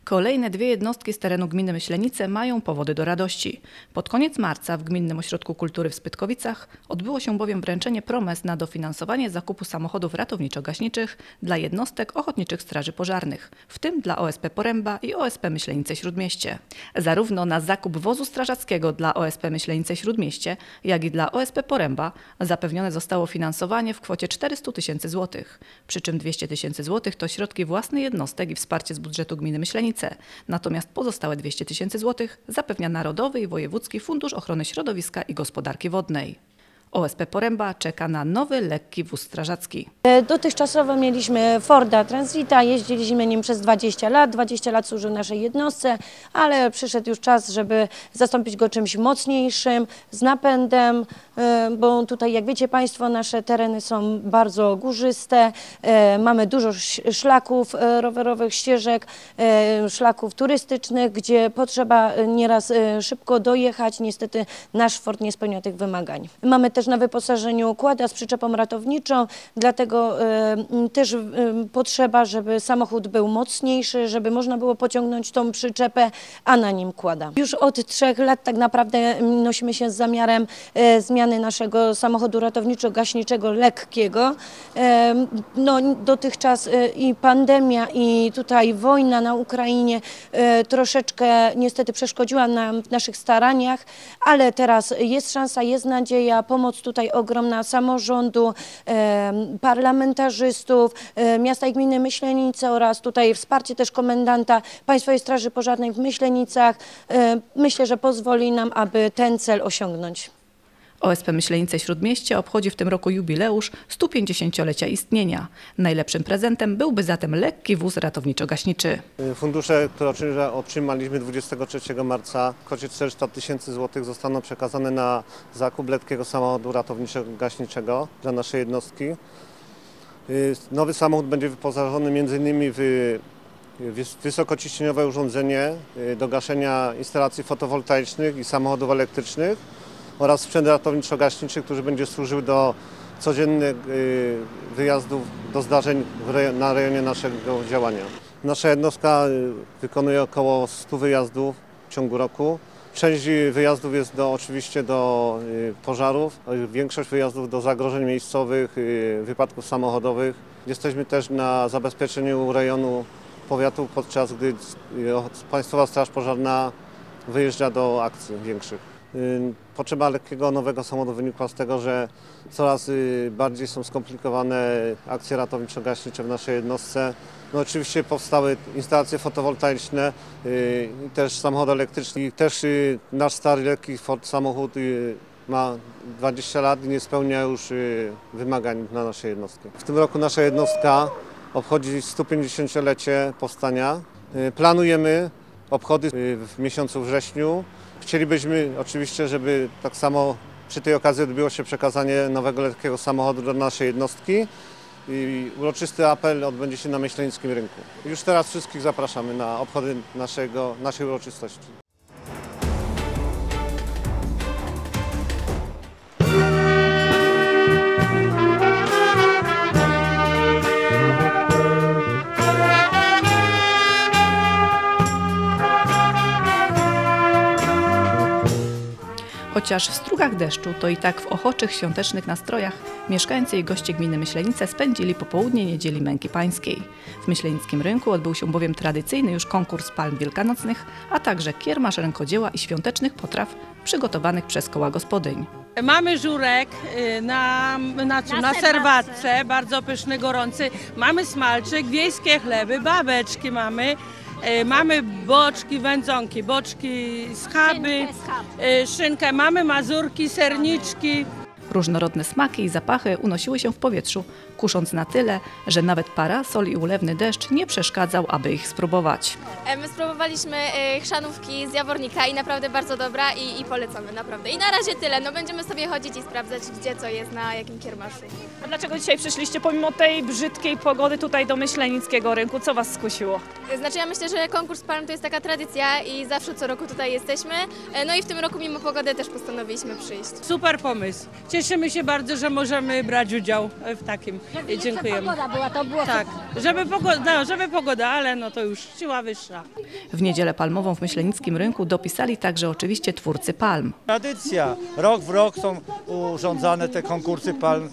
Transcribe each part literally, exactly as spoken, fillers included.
Kolejne dwie jednostki z terenu gminy Myślenice mają powody do radości. Pod koniec marca w Gminnym Ośrodku Kultury w Spytkowicach odbyło się bowiem wręczenie promes na dofinansowanie zakupu samochodów ratowniczo-gaśniczych dla jednostek Ochotniczych Straży Pożarnych, w tym dla O S P Poręba i O S P Myślenice-Śródmieście. Zarówno na zakup wozu strażackiego dla O S P Myślenice-Śródmieście, jak i dla O S P Poręba zapewnione zostało finansowanie w kwocie czterystu tysięcy złotych. Przy czym dwieście tysięcy złotych to środki własne jednostek i wsparcie z budżetu gminy Myślenice. Natomiast pozostałe dwieście tysięcy złotych zapewnia Narodowy i Wojewódzki Fundusz Ochrony Środowiska i Gospodarki Wodnej. O S P Poręba czeka na nowy lekki wóz strażacki. Dotychczasowo mieliśmy Forda Transita, jeździliśmy nim przez dwadzieścia lat, dwadzieścia lat służył naszej jednostce, ale przyszedł już czas, żeby zastąpić go czymś mocniejszym, z napędem, bo tutaj, jak wiecie Państwo, nasze tereny są bardzo górzyste, mamy dużo szlaków rowerowych, ścieżek, szlaków turystycznych, gdzie potrzeba nieraz szybko dojechać. Niestety nasz Ford nie spełnia tych wymagań. Mamy też na wyposażeniu kłada z przyczepą ratowniczą, dlatego y, też y, potrzeba, żeby samochód był mocniejszy, żeby można było pociągnąć tą przyczepę, a na nim kłada. Już od trzech lat tak naprawdę nosimy się z zamiarem y, zmiany naszego samochodu ratowniczo-gaśniczego lekkiego. Y, no, dotychczas y, i pandemia, i tutaj wojna na Ukrainie y, troszeczkę niestety przeszkodziła nam w naszych staraniach, ale teraz jest szansa, jest nadzieja, pomoc tutaj ogromna samorządu, e, parlamentarzystów, e, miasta i gminy Myślenice oraz tutaj wsparcie też komendanta Państwowej Straży Pożarnej w Myślenicach. E, myślę, że pozwoli nam, aby ten cel osiągnąć. O S P Myślenice-Śródmieście obchodzi w tym roku jubileusz stu pięćdziesięciolecia istnienia. Najlepszym prezentem byłby zatem lekki wóz ratowniczo-gaśniczy. Fundusze, które otrzymaliśmy dwudziestego trzeciego marca w kwocie czterysta tysięcy złotych zostaną przekazane na zakup lekkiego samochodu ratowniczo-gaśniczego dla naszej jednostki. Nowy samochód będzie wyposażony między innymi w wysokociśnieniowe urządzenie do gaszenia instalacji fotowoltaicznych i samochodów elektrycznych oraz sprzęt ratowniczo-gaśniczy, który będzie służył do codziennych wyjazdów, do zdarzeń na rejonie naszego działania. Nasza jednostka wykonuje około stu wyjazdów w ciągu roku. Część wyjazdów jest do, oczywiście do pożarów, większość wyjazdów do zagrożeń miejscowych, wypadków samochodowych. Jesteśmy też na zabezpieczeniu rejonu powiatu, podczas gdy Państwowa Straż Pożarna wyjeżdża do akcji większych. Potrzeba lekkiego nowego samochodu wynikła z tego, że coraz bardziej są skomplikowane akcje ratowniczo-gaśnicze w naszej jednostce. No oczywiście powstały instalacje fotowoltaiczne i też samochód elektryczny. I też nasz stary lekki Ford samochód ma dwadzieścia lat i nie spełnia już wymagań na naszej jednostkę. W tym roku nasza jednostka obchodzi stu pięćdziesięciolecie powstania. Planujemy obchody w miesiącu wrześniu. Chcielibyśmy oczywiście, żeby tak samo przy tej okazji odbyło się przekazanie nowego lekkiego samochodu do naszej jednostki i uroczysty apel odbędzie się na Myślenickim Rynku. Już teraz wszystkich zapraszamy na obchody naszego, naszej uroczystości. Chociaż w strugach deszczu, to i tak w ochoczych świątecznych nastrojach mieszkańcy i goście gminy Myślenice spędzili popołudnie Niedzieli Męki Pańskiej. W Myślenickim Rynku odbył się bowiem tradycyjny już konkurs palm wielkanocnych, a także kiermasz rękodzieła i świątecznych potraw przygotowanych przez koła gospodyń. Mamy żurek na, na, na, na serwatce, bardzo pyszny, gorący. Mamy smalczyk, wiejskie chleby, babeczki mamy. Mamy boczki, wędzonki, boczki, schaby, szynkę, szynkę, mamy mazurki, serniczki. Różnorodne smaki i zapachy unosiły się w powietrzu, kusząc na tyle, że nawet parasol i ulewny deszcz nie przeszkadzał, aby ich spróbować. My spróbowaliśmy chrzanówki z Jawornika i naprawdę bardzo dobra i, i polecamy naprawdę. I na razie tyle, no będziemy sobie chodzić i sprawdzać, gdzie co jest, na jakim kiermaszu. A dlaczego dzisiaj przyszliście pomimo tej brzydkiej pogody tutaj do Myślenickiego Rynku? Co Was skusiło? Znaczy ja myślę, że konkurs palm to jest taka tradycja i zawsze co roku tutaj jesteśmy. No i w tym roku mimo pogody też postanowiliśmy przyjść. Super pomysł. cieszymy się bardzo, że możemy brać udział w takim. Dziękujemy. Pogoda była, to było Tak, żeby pogoda, no, żeby pogoda, ale no to już siła wyższa. W Niedzielę Palmową w Myślenickim Rynku dopisali także oczywiście twórcy palm. Tradycja. Rok w rok są urządzane te konkursy palm.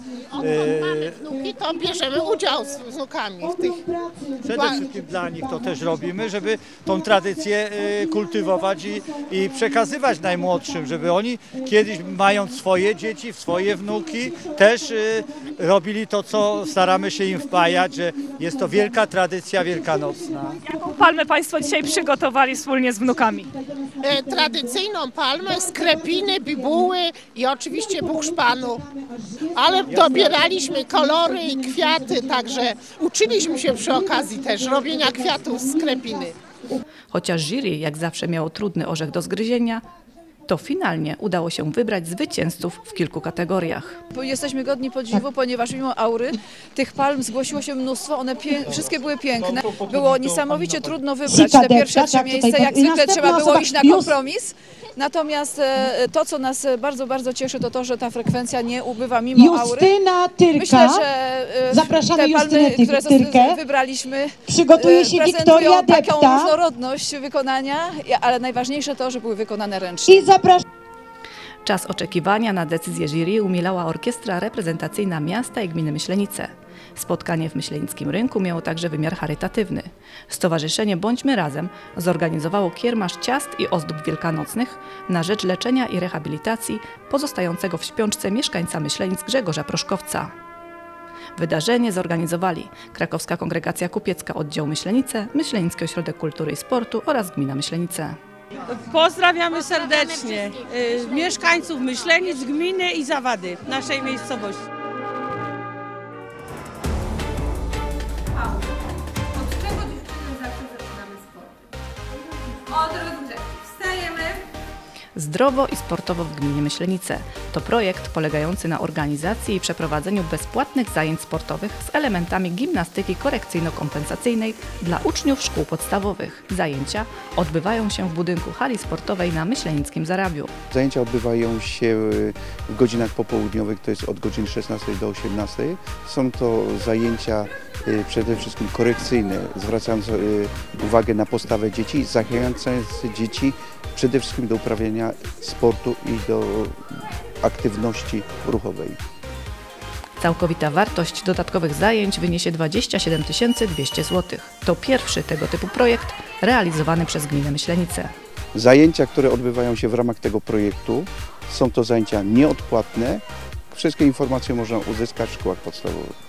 Wnuki, to bierzemy udział z wnukami w tych. Przede wszystkim dla nich to też robimy, żeby tą tradycję kultywować i, i przekazywać najmłodszym, żeby oni kiedyś, mając swoje dzieci, swoje wnuki, też robili to, co staramy się im wpajać, że jest to wielka tradycja wielkanocna. Jaką palmę Państwo dzisiaj przygotowali wspólnie z wnukami? E, tradycyjną palmę, skrepiny, bibuły i oczywiście buchszpanu. Ale dobieraliśmy kolory i kwiaty, także uczyliśmy się przy okazji też robienia kwiatów z skrepiny. Chociaż jury jak zawsze miało trudny orzech do zgryzienia, to finalnie udało się wybrać zwycięzców w kilku kategoriach. Jesteśmy godni podziwu, ponieważ mimo aury tych palm zgłosiło się mnóstwo, one wszystkie były piękne. Było niesamowicie trudno wybrać te pierwsze trzy miejsca, jak zwykle trzeba było iść na kompromis. Natomiast to, co nas bardzo, bardzo cieszy, to to, że ta frekwencja nie ubywa mimo aury. Justyna Tyrka. Myślę, że Zapraszamy te palmy, które Tyrkę. wybraliśmy, Przygotuje się prezentują Wiktoria taką Depta. różnorodność wykonania, ale najważniejsze to, że były wykonane ręcznie. I zapraszam. Czas oczekiwania na decyzję jury umilała orkiestra reprezentacyjna miasta i gminy Myślenice. Spotkanie w Myślenickim Rynku miało także wymiar charytatywny. Stowarzyszenie Bądźmy Razem zorganizowało kiermasz ciast i ozdób wielkanocnych na rzecz leczenia i rehabilitacji pozostającego w śpiączce mieszkańca Myślenic Grzegorza Proszkowca. Wydarzenie zorganizowali Krakowska Kongregacja Kupiecka Oddział Myślenice, Myślenicki Ośrodek Kultury i Sportu oraz Gmina Myślenice. Pozdrawiamy serdecznie y, mieszkańców Myślenic, gminy i Zawady, naszej miejscowości. Od czego dziewczyny zawsze zaczynamy sport? Od rozgrzewki. Wstajemy. Zdrowo i sportowo w gminie Myślenice. To projekt polegający na organizacji i przeprowadzeniu bezpłatnych zajęć sportowych z elementami gimnastyki korekcyjno-kompensacyjnej dla uczniów szkół podstawowych. Zajęcia odbywają się w budynku hali sportowej na Myślenickim Zarabiu. Zajęcia odbywają się w godzinach popołudniowych, to jest od godziny szesnastej do osiemnastej. Są to zajęcia przede wszystkim korekcyjne, zwracając uwagę na postawę dzieci, zachęcając dzieci przede wszystkim do uprawiania sportu i do aktywności ruchowej. Całkowita wartość dodatkowych zajęć wyniesie dwadzieścia siedem tysięcy dwieście złotych. To pierwszy tego typu projekt realizowany przez gminę Myślenice. Zajęcia, które odbywają się w ramach tego projektu, są to zajęcia nieodpłatne. Wszystkie informacje można uzyskać w szkołach podstawowych.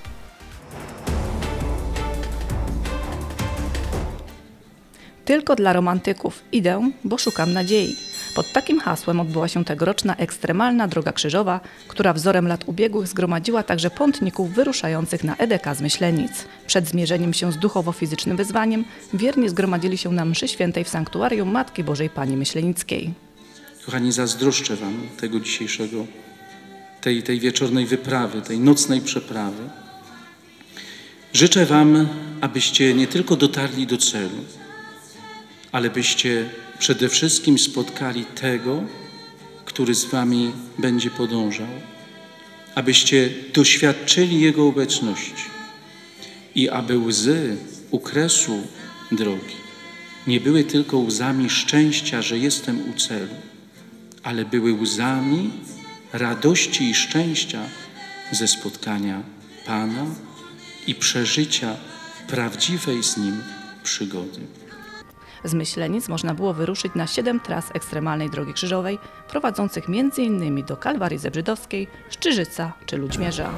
Tylko dla romantyków. Idę, bo szukam nadziei. Pod takim hasłem odbyła się tegoroczna ekstremalna droga krzyżowa, która wzorem lat ubiegłych zgromadziła także pątników wyruszających na E D K z Myślenic. Przed zmierzeniem się z duchowo-fizycznym wyzwaniem wierni zgromadzili się na mszy świętej w sanktuarium Matki Bożej Pani Myślenickiej. Kochani, zazdroszczę Wam tego dzisiejszego, tej, tej wieczornej wyprawy, tej nocnej przeprawy. Życzę Wam, abyście nie tylko dotarli do celu, ale byście przede wszystkim spotkali tego, który z Wami będzie podążał, abyście doświadczyli Jego obecności i aby łzy u kresu drogi nie były tylko łzami szczęścia, że jestem u celu, ale były łzami radości i szczęścia ze spotkania Pana i przeżycia prawdziwej z Nim przygody. Z Myślenic można było wyruszyć na siedem tras ekstremalnej drogi krzyżowej, prowadzących między innymi do Kalwarii Zebrzydowskiej, Szczyżyca czy Ludźmierza.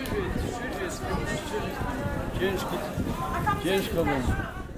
Ciężko, ciężko będzie.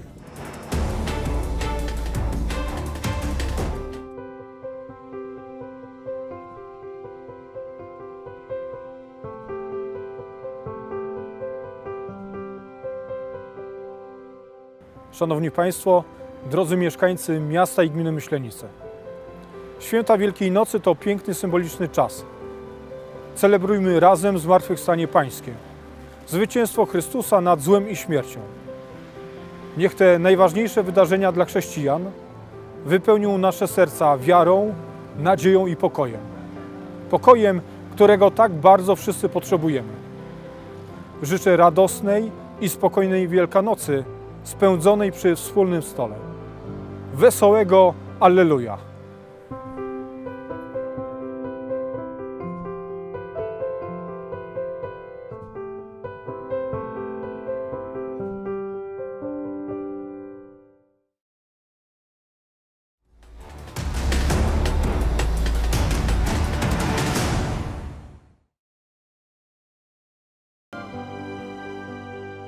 Szanowni Państwo, drodzy mieszkańcy miasta i gminy Myślenice. Święta Wielkiej Nocy to piękny, symboliczny czas. Celebrujmy razem zmartwychwstanie Pańskie, zwycięstwo Chrystusa nad złem i śmiercią. Niech te najważniejsze wydarzenia dla chrześcijan wypełnią nasze serca wiarą, nadzieją i pokojem. Pokojem, którego tak bardzo wszyscy potrzebujemy. Życzę radosnej i spokojnej Wielkanocy spędzonej przy wspólnym stole. Wesołego Alleluja!